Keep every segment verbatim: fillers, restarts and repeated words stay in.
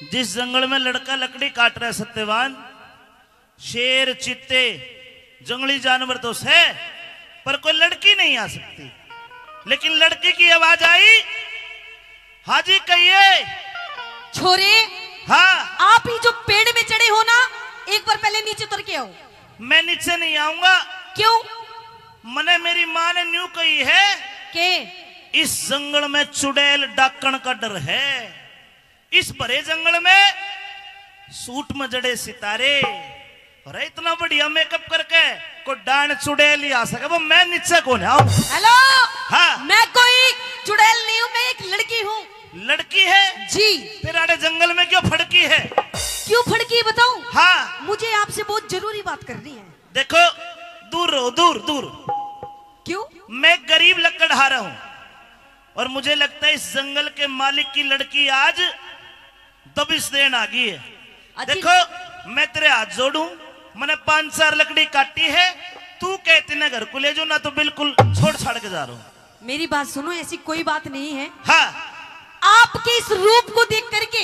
जिस जंगल में लड़का लकड़ी काट रहा है सत्यवान, शेर चीते जंगली जानवर तो है, पर कोई लड़की नहीं आ सकती। लेकिन लड़की की आवाज आई, हाजी कहिए। छोरे, हाँ आप ही जो पेड़ में चढ़े हो ना, एक बार पहले नीचे उतर के आओ। मैं नीचे नहीं आऊंगा। क्यों? मने मेरी माँ ने न्यू कही है के इस जंगल में चुड़ैल डाकण का डर है। इस भरे जंगल में सूट में जड़े सितारे और इतना बढ़िया मेकअप करके को डांड चुड़ैल ही आ सके, वो मैं नीचे कौन आऊं। हेलो, हाँ मैं कोई चुड़ैल नहीं हूँ, मैं एक लड़की हूँ। लड़की है जी। फिर आड़े जंगल में क्यों फड़की है? क्यों फड़की बताऊं? हाँ मुझे आपसे बहुत जरूरी बात करनी है। देखो, दूर रहो, दूर दूर। क्यों? मैं गरीब लकड़हारा हूं और मुझे लगता है इस जंगल के मालिक की लड़की आज दबिश देन आ गई है। देखो, मैं तेरे हाथ जोड़ूं, मैंने पांच चार लकड़ी काटी है, तू कहती ना घर को ले जाओ ना तो बिल्कुल छोड़ छाड़ के जा रहा हूं। मेरी बात सुनो, ऐसी कोई बात नहीं है। हाँ, आपके इस रूप को देख करके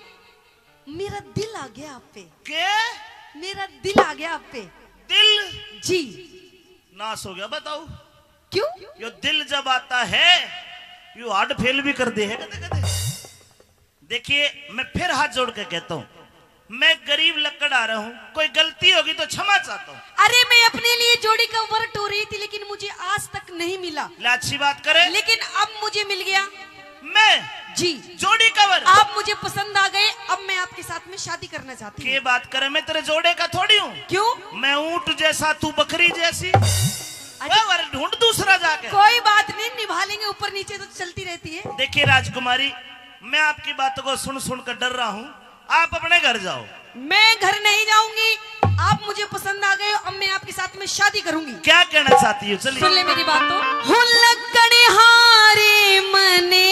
मेरा दिल आ गया आप पे। क्या? मेरा दिल आ गया आप पे। दिल? जी। नाश हो गया, बताओ क्यों? यो दिल जब आता है यो हार्ट फेल भी कर दे है कदे कदे। देखिए, मैं फिर हाथ जोड़ के कहता हूं, मैं गरीब लकड़ आ रहा हूं, कोई गलती होगी तो क्षमा चाहता हूं। अरे मैं अपने लिए जोड़ी का वर्ट हो रही थी, लेकिन मुझे आज तक नहीं मिला। ले अच्छी बात करे, लेकिन अब मुझे मिल गया। मैं जी, जोड़ी कवर। आप मुझे पसंद आ गए, अब मैं आपके साथ में शादी करना चाहती हूँ। ये बात करे, मैं तेरे जोड़े का थोड़ी हूँ। क्यों? मैं ऊंट जैसा, तू बकरी जैसी। ढूंढ दूसरा जाके। कोई बात नहीं, निभा लेंगे, ऊपर नीचे तो चलती रहती है। देखिए राजकुमारी, मैं आपकी बातों को सुन सुन कर डर रहा हूँ, आप अपने घर जाओ। मैं घर नहीं जाऊंगी, आप मुझे पसंद आ गए, अब मैं आपके साथ में शादी करूंगी। क्या कहना चाहती हो? चलिए सुन ले मेरी बात तो। हो लकड़हारे मने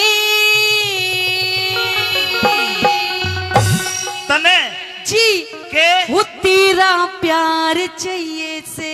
तने जी के वो तेरा प्यार चाहिए से।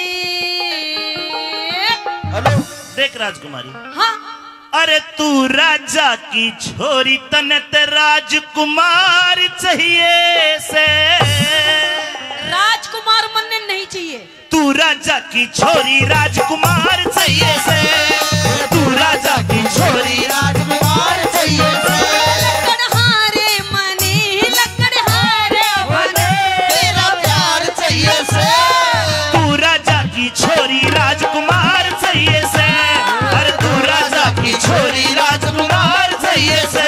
हेलो, देख राजकुमारी। हाँ, अरे तू राजा की छोरी, तने ते राजकुमार चाहिए से। राजकुमार मन नहीं चाहिए। तू राजा की छोरी राजकुमार चाहिए से। तू राजा की छोरी राजकुमार चाहिए से। लकड़हारे मने, लकड़हारे मने तेरा प्यार चाहिए से। तू राजा की छोरी राजकुमार चाहिए से। अरे तू राजा की छोरी राजकुमार चाहिए से।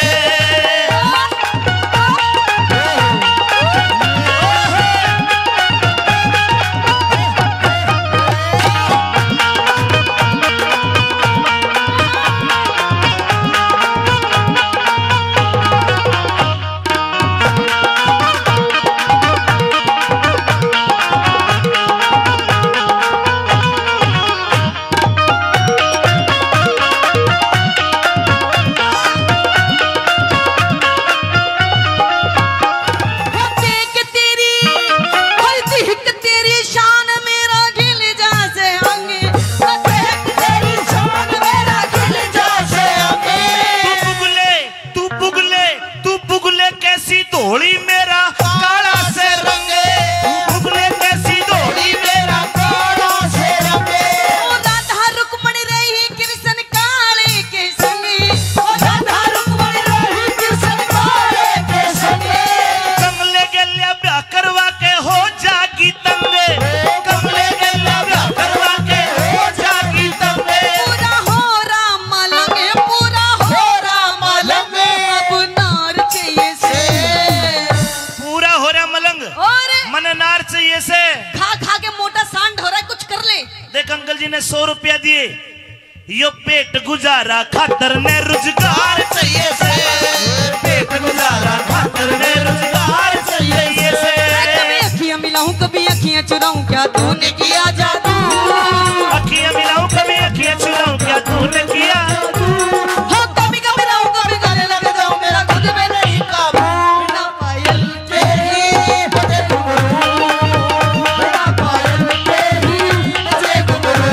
अंकल जी ने सौ रुपया दिए, यो पेट गुजारा खातर ने रोजगार चाहिए से। पेट गुजारा खातर ने रोजगार चाहिए से। कभी अखियां मिलाऊं, कभी अखियां चुराऊं, क्या तूने किया जादू। अखियां मिलाऊं, कभी अखियां चुराऊं, क्या तूने किया जादू। हाँ, कभी कभी मिलाऊं, कभी गाने लग जाऊं, मेरा खुद में नहीं काबू। बिना पायल तेरी बजे घुंघरू, बिना पायल तेरी बजे घुंघरू।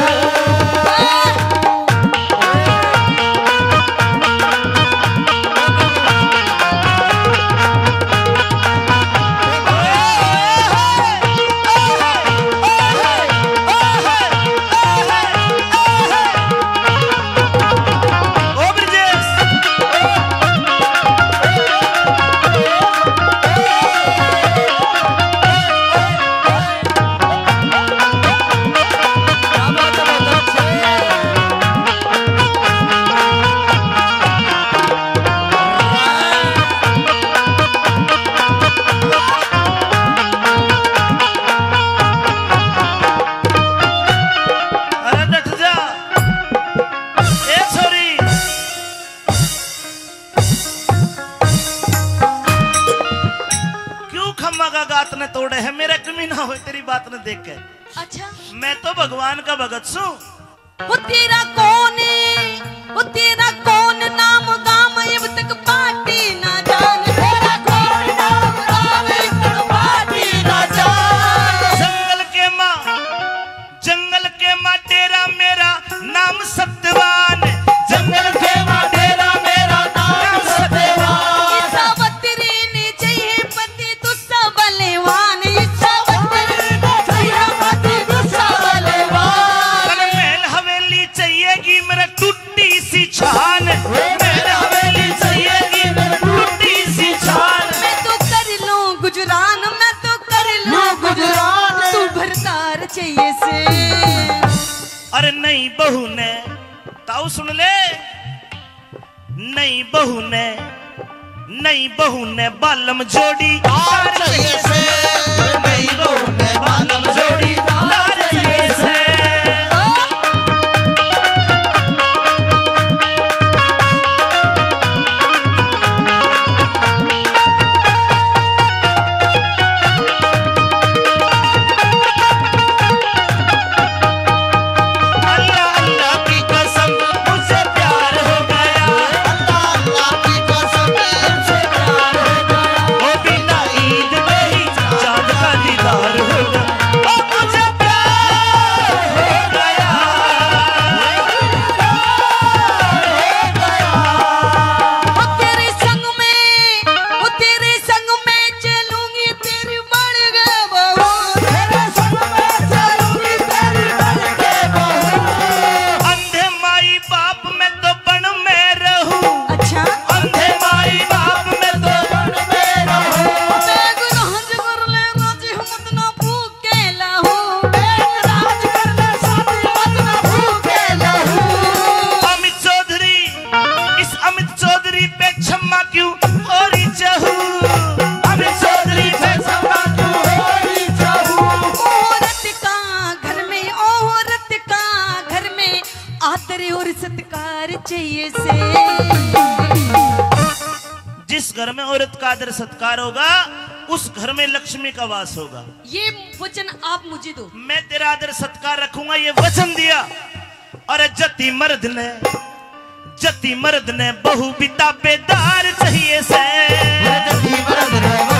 बात ने देख के। अच्छा मैं तो भगवान का भगत सू। वो तेरा कौन है, वो तेरा कौन नाम गाम अब तक पाटी ना जान, तेरा कौन नाम गाम अब तक पाटी ना जान। जंगल के माँ जंगल के माँ डेरा मेरा नाम सत्यवान, जंगल के माँ डेरा मेरा नाम सत्यवान। सावत्री ने चाहिए पति दुस्सा बलवान, सावत्री ने चाहिए पति दुस्सा बलवान। महल हवेली चाहिएगी मेरा टूटी सी छान, महल हवेली चाहिएगी मेरा टूटी सी छान। मैं तो कर लूं गुजरान, मैं तो कर लूं गुजरान, तू भरतार चाहिए से। अरे नहीं बहू ने ताऊ सुन ले, नहीं बहू ने नहीं बहू ने बालम जोड़ी तार चाहिए से, नहीं बहू ने बालम जोड़ी तार चाहिए से। जिस घर में औरत का आदर सत्कार होगा उस घर में लक्ष्मी का वास होगा। ये वचन आप मुझे दो। मैं तेरा आदर सत्कार रखूंगा, ये वचन दिया। और जति मर्द ने जति मर्द ने बहु पिता बेदार चाहिए से, जति मर्द ने